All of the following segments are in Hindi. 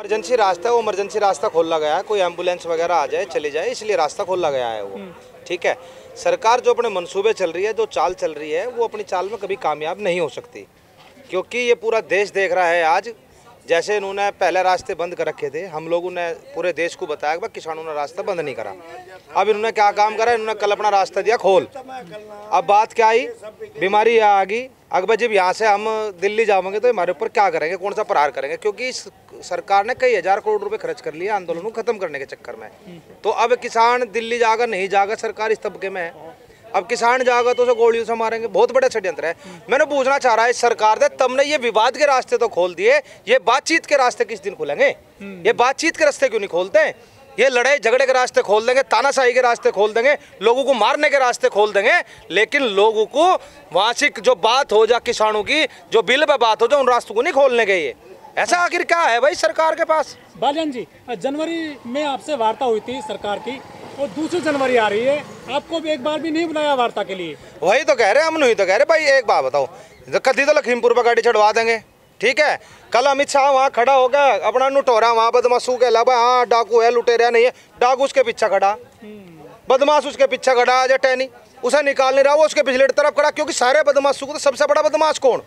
इमरजेंसी रास्ता है, वो इमरजेंसी रास्ता खोला गया है, कोई एम्बुलेंस वगैरह आ जाए चली जाए इसलिए रास्ता खोला गया है वो। ठीक है, सरकार जो अपने मंसूबे चल रही है, जो चाल चल रही है, वो अपनी चाल में कभी कामयाब नहीं हो सकती, क्योंकि ये पूरा देश देख रहा है आज। जैसे इन्होंने पहले रास्ते बंद कर रखे थे, हम लोगों ने पूरे देश को बताया कि किसानों ने रास्ता बंद नहीं करा। अब इन्होंने क्या काम करा, इन्होंने कल अपना रास्ता दिया खोल। अब बात क्या आई, बीमारी आ गई। अगर जब यहाँ से हम दिल्ली जाएंगे तो हमारे ऊपर क्या करेंगे, कौन सा प्रहार करेंगे, क्योंकि सरकार ने कई हजार करोड़ रुपए खर्च कर लिए आंदोलन को खत्म करने के चक्कर में। तो अब किसान दिल्ली जाकर नहीं जाएगा, सरकार इस तबके में है। अब किसान जाएगा तो उसे गोलियों से मारेंगे, बहुत बड़ा षड्यंत्र है। मैंने पूछना चाह रहा है सरकार ने, तुमने ये विवाद के रास्ते तो खोल दिए, ये बातचीत के रास्ते किस दिन खुलेंगे? ये बातचीत के रास्ते क्यों नहीं खोलते? ये लड़ाई झगड़े के रास्ते खोल देंगे, तानाशाही के रास्ते खोल देंगे, लोगों को मारने के रास्ते खोल देंगे, लेकिन लोगों को वार्षिक जो बात हो जा किसानों की, जो बिल पे बात हो जा, उन रास्तों को नहीं खोलने गए। ऐसा आखिर क्या है भाई सरकार के पास? बालियान जी, जनवरी में आपसे वार्ता हुई थी सरकार की, और 2 जनवरी आ रही है, आपको भी एक बार भी नहीं बुलाया वार्ता के लिए? वही तो कह रहे हैं हम, नहीं तो कह रहे भाई। एक बात बताओ, कभी तो लखीमपुर पर गाड़ी चढ़वा देंगे, ठीक है, कल अमित शाह वहाँ खड़ा हो गया अपना नुटोरा वहाँ बदमाशू के अलावा, हाँ डाकू है लुटेरा नहीं है, डाकू उसके पीछे खड़ा, बदमाश उसके पीछे खड़ा, अजय टैनी उसे निकाल नहीं रहा, वो उसके पिछले तरफ खड़ा, क्योंकि सारे बदमाशों को तो सबसे बड़ा बदमाश कौन?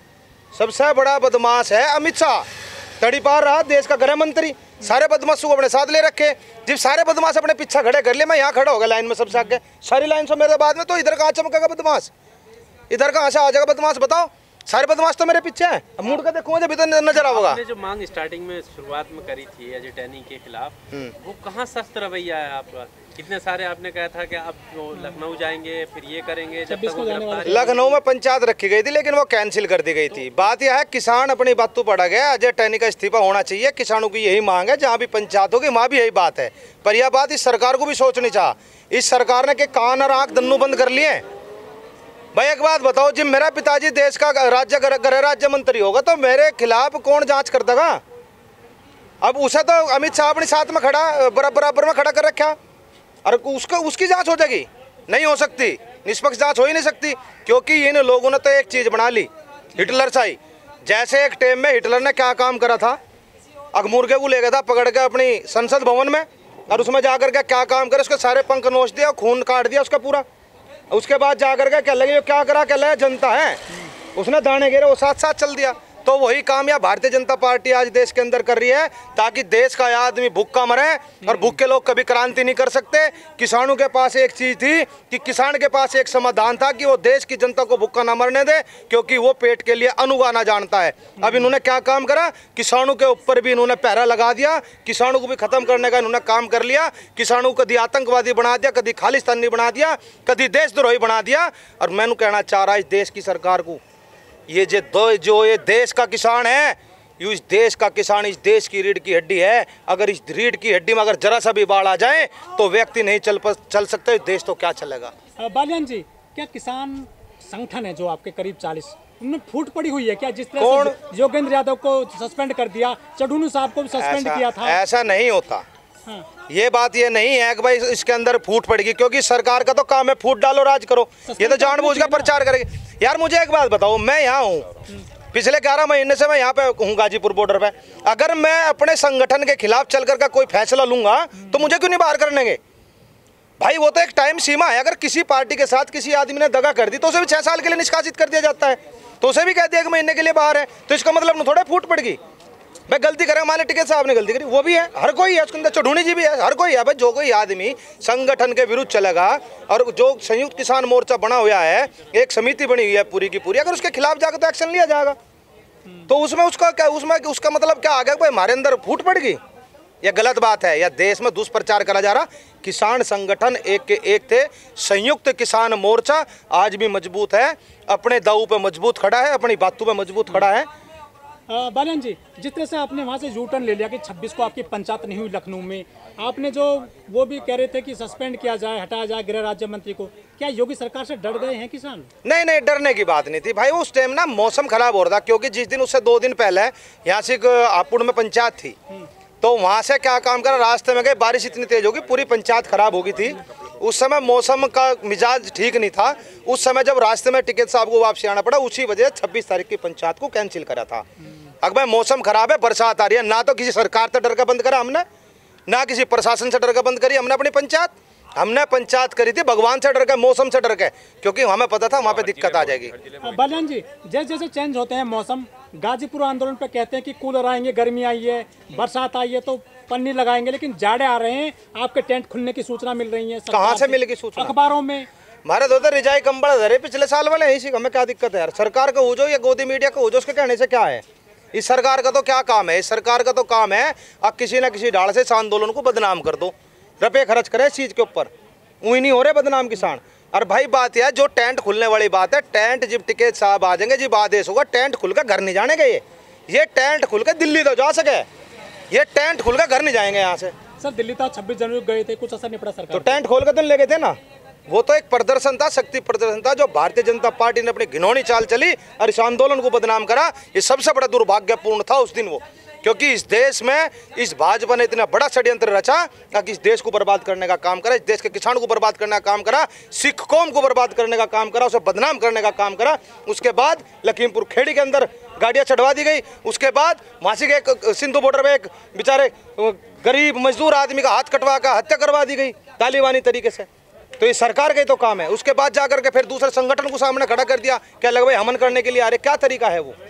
सबसे बड़ा बदमाश है अमित शाह, तड़ी पार रहा देश का गृह मंत्री, सारे बदमाशों को अपने साथ ले रखे। जब सारे बदमाश अपने पीछे खड़े कर लिए, मैं यहाँ खड़ा हो गया लाइन में सबसे आगे, सारी लाइन से मेरे बाद में, तो इधर कहाँ चमकेगा बदमाश, इधर कहाँ से आ जाएगा बदमाश? बताओ, सारे बदमाश तो मेरे पीछे हैं। अब मुड़ के देखो जब इधर नजर आएगा। आपने जो मांग स्टार्टिंग में शुरुआत में करी थी अजय टैनी के खिलाफ, वो कहाँ सख्त रवैया है आपका? कितने सारे आपने कहा था कि आप लखनऊ जाएंगे, फिर ये करेंगे, जब तक वो गिरफ्तार। लखनऊ में पंचायत रखी गई थी, लेकिन वो कैंसिल कर दी गई थी। बात यह है, किसान अपनी बातों पड़ा गया, अजय टैनी का इस्तीफा होना चाहिए, किसानों की यही मांग है। जहाँ भी पंचायत होगी वहाँ भी यही बात है, पर यह बात इस सरकार को भी सोचनी चाह। इस सरकार ने के कान और आँख दन्नू बंद कर लिए। भाई एक बात बताओ, जब मेरा पिताजी देश का गृह राज्य मंत्री होगा तो मेरे खिलाफ कौन जांच कर देगा? अब उसे तो अमित शाह अपने साथ में खड़ा, बराबर में खड़ा कर रखा, और उसकी जांच हो जाएगी? नहीं हो सकती, निष्पक्ष जांच हो ही नहीं सकती, क्योंकि इन लोगों ने तो एक चीज़ बना ली, हिटलर शाही। जैसे एक टाइम में हिटलर ने क्या काम करा था, अगमुर्गे को ले गया था पकड़ के अपनी संसद भवन में, और उसमें जाकर के क्या काम करे, उसके सारे पंख नोच दिया, खून काट दिया उसका पूरा। उसके बाद जाकर के क्या लगे, क्या करा, क्या लगे, जनता है, उसने दाने गिरे, वो साथ साथ चल दिया। तो वही काम या भारतीय जनता पार्टी आज देश के अंदर कर रही है, ताकि देश का आदमी भूखा मरे, और भूखे लोग कभी क्रांति नहीं कर सकते। किसानों के पास एक चीज़ थी कि किसान के पास एक समाधान था कि वो देश की जनता को भूखा ना मरने दे, क्योंकि वो पेट के लिए अन्न उगाना जानता है। अब इन्होंने क्या काम करा, किसानों के ऊपर भी इन्होंने पहरा लगा दिया, किसानों को भी खत्म करने का इन्होंने काम कर लिया। किसानों को कभी आतंकवादी बना दिया, कभी खालिस्तानी बना दिया, कभी देशद्रोही बना दिया। और मैंने कहना चाह रहा इस देश की सरकार को, ये जो ये देश का किसान है, ये इस देश का किसान इस देश की रीढ़ की हड्डी है। अगर इस रीढ़ की हड्डी में अगर जरा सा भी बाढ़ आ जाए तो व्यक्ति नहीं चल सकते, देश तो क्या चलेगा? बालियान जी, क्या किसान संगठन है जो आपके करीब 40, उनमें फूट पड़ी हुई है क्या? जिस तरह से योगेंद्र यादव को सस्पेंड कर दिया, चढ़ूनू साहब को भी सस्पेंड किया था। ऐसा नहीं होता। हाँ। ये बात ये नहीं है कि भाई इसके अंदर फूट पड़ेगी, क्योंकि सरकार का तो काम है फूट डालो राज करो, ये तो जानबूझ कर प्रचार करेगी। यार मुझे एक बात बताओ, मैं यहाँ हूँ, पिछले 11 महीने से मैं यहाँ पे हूँ गाजीपुर बॉर्डर पे। अगर मैं अपने संगठन के खिलाफ चल कर का कोई फैसला लूंगा तो मुझे क्यों नहीं बाहर करनेंगे? भाई वो तो एक टाइम सीमा है, अगर किसी पार्टी के साथ किसी आदमी ने दगा कर दी तो उसे भी 6 साल के लिए निष्कासित कर दिया जाता है, तो उसे भी कह दिया 1 महीने के लिए बाहर है, तो इसका मतलब थोड़ा फूट पड़ेगी। मैं गलती करें, हमारे टिकट साहब ने गलती करी, वो भी है, हर कोई है उसके अंदर, चढ़ूनी जी भी है, हर कोई है। भाई जो कोई आदमी संगठन के विरुद्ध चलेगा, और जो संयुक्त किसान मोर्चा बना हुआ है, एक समिति बनी हुई है पूरी की पूरी, अगर उसके खिलाफ जाकर तो एक्शन लिया जाएगा। तो उसमें उसका मतलब क्या आ गया भाई हमारे अंदर फूट पड़ गई? यह गलत बात है, या देश में दुष्प्रचार करा जा रहा। किसान संगठन एक के एक थे, संयुक्त किसान मोर्चा आज भी मजबूत है, अपने दाऊ पे मजबूत खड़ा है, अपनी बातों पे मजबूत खड़ा है। बालियान जी, जिस तरह से आपने वहाँ से यू टर्न ले लिया कि 26 को आपकी पंचायत नहीं हुई लखनऊ में, आपने जो वो भी कह रहे थे कि सस्पेंड किया जाए, हटाया जाए गृह राज्य मंत्री को, क्या योगी सरकार से डर गए हैं किसान? नहीं, डरने की बात नहीं थी भाई। उस टाइम ना मौसम खराब हो रहा था, क्योंकि जिस दिन उससे 2 दिन पहले यहाँ से हापुड़ में पंचायत थी, तो वहाँ से क्या काम करा, रास्ते में गए, बारिश इतनी तेज होगी, पूरी पंचायत खराब हो गई थी। उस समय मौसम का मिजाज ठीक नहीं था। उस समय जब रास्ते में टिकट साहब को वापसी आना पड़ा, उसी वजह 26 तारीख की पंचायत को कैंसिल करा था। अगर भाई मौसम खराब है, बरसात आ रही है, ना तो किसी सरकार से डर का बंद करा हमने, ना किसी प्रशासन से डर का बंद करी हमने। अपनी पंचायत हमने पंचायत करी थी भगवान से डर के, मौसम से डर के, क्योंकि हमें पता था वहाँ पे दिक्कत आ जाएगी। बालियान जी, जैसे जैसे चेंज होते हैं मौसम, गाजीपुर आंदोलन पे कहते हैं कि कूलर आएंगे, गर्मी आई है, बरसात आई है तो पन्नी लगाएंगे, लेकिन जाड़े आ रहे हैं, आपके टेंट खुलने की सूचना मिल रही है। कहाँ से मिलेगी सूचना? अखबारों में। हमारे तो उधर रिजाई कंबल धरे पिछले साल वाले, इसी हमें क्या दिक्कत है यार? सरकार का हो जो या गोदी मीडिया का हो जो, उसके कहने से क्या है? इस सरकार का तो क्या काम है? इस सरकार का तो काम है अब किसी न किसी ढाल से इस आंदोलन को बदनाम कर दो, रुपये खर्च करे इस चीज़ के ऊपर। वही नहीं हो रहे बदनाम किसान। और भाई बात यह है, जो टेंट खुलने वाली बात है, टेंट जब टिकट साहब आ जाएंगे, जब आदेश होगा, टेंट खुल कर घर नहीं जाने का। ये टेंट खुल कर दिल्ली तो जा सके, ये टेंट खुल कर घर नहीं जाएंगे यहाँ से। सर दिल्ली तो 26 जनवरी गए थे, कुछ असर नहीं पड़ा सरकार? तो टेंट खोल कर तो ले गए थे ना, वो तो एक प्रदर्शन था, शक्ति प्रदर्शन था, जो भारतीय जनता पार्टी ने अपनी घिनौनी चाल चली और इस आंदोलन को बदनाम करा। ये सबसे बड़ा दुर्भाग्यपूर्ण था उस दिन वो, क्योंकि इस देश में इस भाजपा ने इतना बड़ा षड्यंत्र रचा कि इस देश को बर्बाद करने का काम करा, इस देश के किसानों को बर्बाद करने का काम करा, सिख कौम को बर्बाद करने का काम करा, उसे बदनाम करने का काम करा। उसके बाद लखीमपुर खेड़ी के अंदर गाड़ियाँ चढ़वा दी गई। उसके बाद वासी के एक सिंधु बॉर्डर में एक बेचारे गरीब मजदूर आदमी का हाथ कटवा कर हत्या करवा दी गई तालिबानी तरीके से। तो ये सरकार का ही तो काम है। उसके बाद जाकर के फिर दूसरे संगठन को सामने खड़ा कर दिया, क्या लगा भाई हमन करने के लिए आ रहे? क्या तरीका है वो?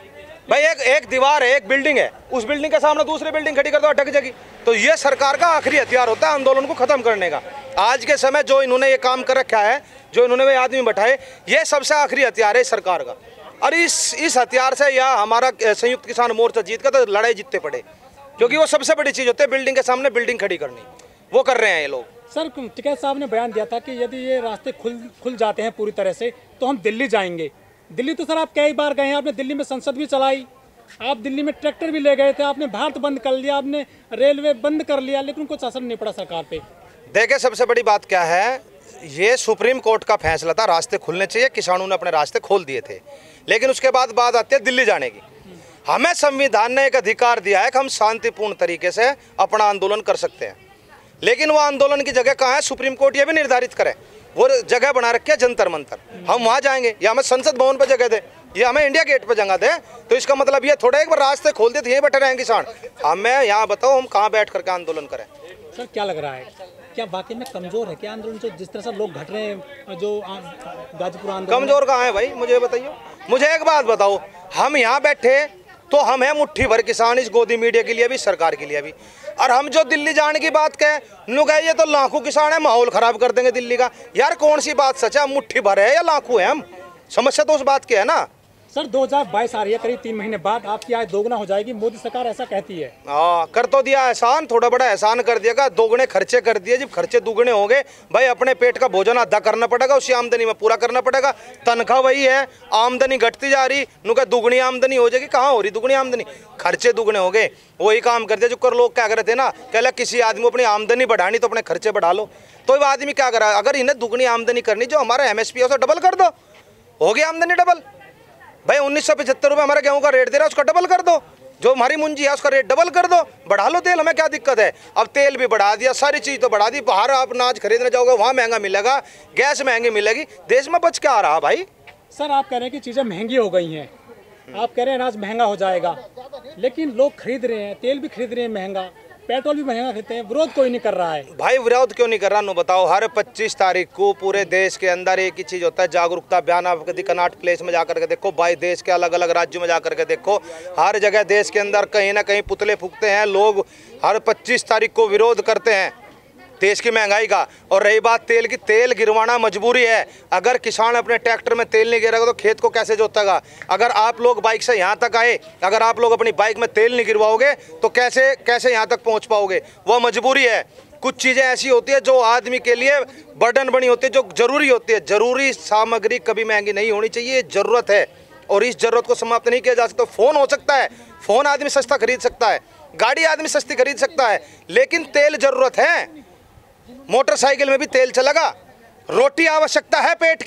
भाई एक दीवार है, एक बिल्डिंग है, उस बिल्डिंग के सामने दूसरी बिल्डिंग खड़ी कर दो, अटक जाएगी। तो ये सरकार का आखिरी हथियार होता है आंदोलन को खत्म करने का। आज के समय जो इन्होंने ये काम कर रखा है, जो इन्होंने वे आदमी बैठाए, ये सबसे आखिरी हथियार है सरकार का। और इस हथियार से या हमारा संयुक्त किसान मोर्चा जीत का तो लड़ाई जीतते पड़े, क्योंकि वो सबसे बड़ी चीज़ होती है बिल्डिंग के सामने बिल्डिंग खड़ी करनी। वो कर रहे हैं ये लोग। सर टिकैत साहब ने बयान दिया था कि यदि ये रास्ते खुल जाते हैं पूरी तरह से तो हम दिल्ली जाएंगे। दिल्ली तो सर आप कई बार गए हैं, आपने दिल्ली में संसद भी चलाई, आप दिल्ली में ट्रैक्टर भी ले गए थे, आपने भारत बंद कर लिया, आपने रेलवे बंद कर लिया, लेकिन कुछ असर नहीं पड़ा सरकार पे। देखिए सबसे बड़ी बात क्या है, ये सुप्रीम कोर्ट का फैसला था, रास्ते खुलने चाहिए, किसानों ने अपने रास्ते खोल दिए थे। लेकिन उसके बाद बात आती है दिल्ली जाने की। हमें संविधान ने एक अधिकार दिया है कि हम शांतिपूर्ण तरीके से अपना आंदोलन कर सकते हैं, लेकिन वो आंदोलन की जगह कहाँ है सुप्रीम कोर्ट ये भी निर्धारित करे। वो जगह बना रखी है जंतर मंतर, हम वहाँ जाएंगे या हमें संसद भवन पर जगह दे, ये हमें इंडिया गेट पर जगह दे। तो इसका मतलब ये थोड़ा एक बार रास्ते खोल दे तो यहीं बैठे रहेंगे किसान। हमें यहाँ बताओ हम कहाँ बैठ करके आंदोलन करें? सर क्या लग रहा है, क्या वाकई में कमजोर है क्या आंदोलन? जो जिस तरह से लोग घट रहे हैं, जो गाजीपुर आंदोलन कमजोर कहाँ है भाई? मुझे बताइए, मुझे एक बात बताओ, हम यहाँ बैठे तो हम हैं मुट्ठी भर किसान, इस गोदी मीडिया के लिए भी, सरकार के लिए भी। और हम जो दिल्ली जाने की बात कहें, लोग ये तो लाखों किसान है, माहौल खराब कर देंगे दिल्ली का। यार कौन सी बात सच है? हम मुट्ठी भर है या लाखों है? हम समस्या तो उस बात की है ना। सर 2022 आ रही है, करीब 3 महीने बाद आपकी आय दोगुना हो जाएगी, मोदी सरकार ऐसा कहती है। हाँ कर तो दिया एहसान, थोड़ा बड़ा एहसान कर दिया, दोगुने खर्चे कर दिए। जब खर्चे दुगने हो गए भाई, अपने पेट का भोजन अदा करना पड़ेगा, उसी आमदनी में पूरा करना पड़ेगा। तनख्वाह वही है, आमदनी घटती जा रही, नुका दुगनी आमदनी हो जाएगी। कहाँ हो रही दुगनी आमदनी? खर्चे दुगने हो गए। वही काम कर दिया जो कर लोग क्या कर रहे थे ना, कहला किसी आदमी को अपनी आमदनी बढ़ानी तो अपने खर्चे बढ़ा लो। तो वो आदमी क्या करा, अगर इन्हें दुगनी आमदनी करनी, जो हमारा MSP है उसे डबल कर दो, हो गई आमदनी डबल। भाई 1975 रुपये हमारा गेहूं का रेट दे रहा है, उसका डबल कर दो। जो हमारी मुंजी है उसका रेट डबल कर दो, बढ़ा लो तेल, हमें क्या दिक्कत है? अब तेल भी बढ़ा दिया, सारी चीज़ तो बढ़ा दी। बाहर आप अनाज खरीदने जाओगे वहाँ महंगा मिलेगा, गैस महंगी मिलेगी, देश में बच क्या आ रहा भाई? सर आप कह रहे हैं कि चीज़ें महंगी हो गई हैं, आप कह रहे हैं अनाज महंगा हो जाएगा, लेकिन लोग खरीद रहे हैं, तेल भी खरीद रहे हैं महंगा, पेट्रोल भी महंगा खरीदते हैं, विरोध कोई नहीं कर रहा है। भाई विरोध क्यों नहीं कर रहा? नो बताओ, हर 25 तारीख को पूरे देश के अंदर एक ही चीज़ होता है, जागरूकता अभियान। आप कभी कनॉट प्लेस में जाकर के देखो, भाई देश के अलग अलग राज्यों में जाकर के देखो, हर जगह देश के अंदर कहीं ना कहीं पुतले फूकते हैं लोग, हर 25 तारीख को विरोध करते हैं देश की महंगाई का। और रही बात तेल की, तेल गिरवाना मजबूरी है। अगर किसान अपने ट्रैक्टर में तेल नहीं गिरेगा तो खेत को कैसे जोतेगा? अगर आप लोग बाइक से यहाँ तक आए, अगर आप लोग अपनी बाइक में तेल नहीं गिरवाओगे तो कैसे यहाँ तक पहुँच पाओगे? वह मजबूरी है। कुछ चीज़ें ऐसी होती है जो आदमी के लिए बर्डन बनी होती है, जो ज़रूरी होती है। ज़रूरी सामग्री कभी महंगी नहीं होनी चाहिए, ज़रूरत है और इस ज़रूरत को समाप्त नहीं किया जा सकता। फ़ोन हो सकता है, फ़ोन आदमी सस्ता खरीद सकता है, गाड़ी आदमी सस्ती खरीद सकता है, लेकिन तेल ज़रूरत है। मोटरसाइकिल में भी तेल चलेगा। रोटी आवश्यकता है पेट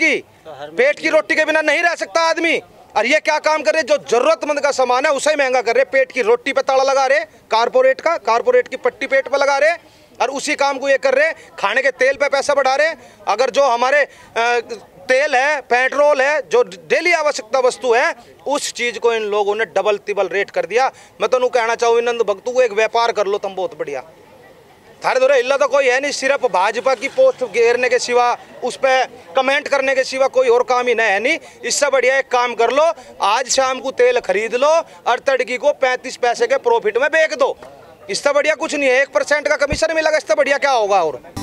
की रोटी के बिना नहीं रह सकता आदमी। और ये क्या काम कर रहे, जो जरूरतमंद का सामान है उसे महंगा कर रहे, पेट की रोटी पे ताला लगा रहे, कारपोरेट की पट्टी पेट पे लगा रहे, और उसी काम को ये कर रहे, खाने के तेल पे पैसा बढ़ा रहे। अगर जो हमारे तेल है, पेट्रोल है, जो डेली आवश्यकता वस्तु है, उस चीज को इन लोगों ने डबल तिबल रेट कर दिया। मैं तो कहना चाहूँ नंद भक्तों को, एक व्यापार कर लो तुम, बहुत बढ़िया। थारे दौरे हिला तो कोई है नहीं, सिर्फ भाजपा की पोस्ट घेरने के सिवा, उस पर कमेंट करने के सिवा कोई और काम ही नहीं है। नहीं, इससे बढ़िया एक काम कर लो, आज शाम को तेल खरीद लो और तड़की को 35 पैसे के प्रॉफिट में बेच दो। इससे बढ़िया कुछ नहीं है। 1% का कमीशन मिलेगा, इससे बढ़िया क्या होगा। और